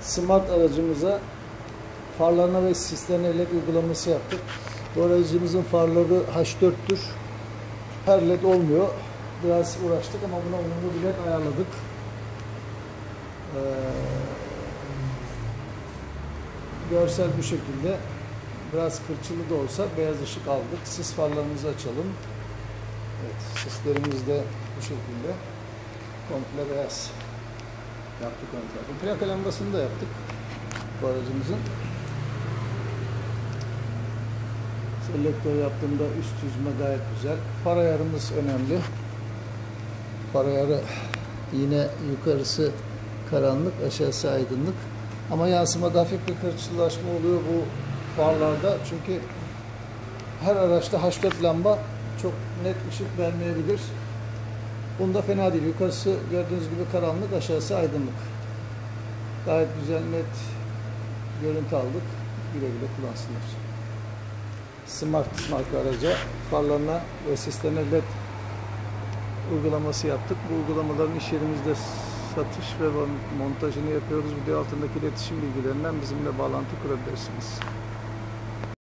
Smart aracımıza farlarına ve sislerine led uygulaması yaptık. Bu aracımızın farları H4'tür. Her led olmuyor. Biraz uğraştık ama buna uyumlu bir led ayarladık. Görsel bu şekilde. Biraz kırçılı da olsa beyaz ışık aldık. Sis farlarımızı açalım. Evet, sislerimiz de bu şekilde. Komple beyaz yaptık ön tarafı. Plaka lambasını da yaptık bu aracımızın. Selektör yaptığımda üst yüzme gayet güzel. Far ayarımız önemli. Far ayarı yine yukarısı karanlık, aşağısı aydınlık. Ama yansımada hafif bir kırçıllaşma oluyor bu farlarda. Çünkü her araçta H4 lamba çok net ışık vermeyebilir. Bunda fena değil. Yukarısı gördüğünüz gibi karanlık, aşağısı aydınlık. Gayet güzel, net görüntü aldık. Güle güle kullansınlar. Smart marka araca farlarına ve sistemine led uygulaması yaptık. Bu uygulamaların iş yerimizde satış ve montajını yapıyoruz. Video altındaki iletişim bilgilerinden bizimle bağlantı kurabilirsiniz.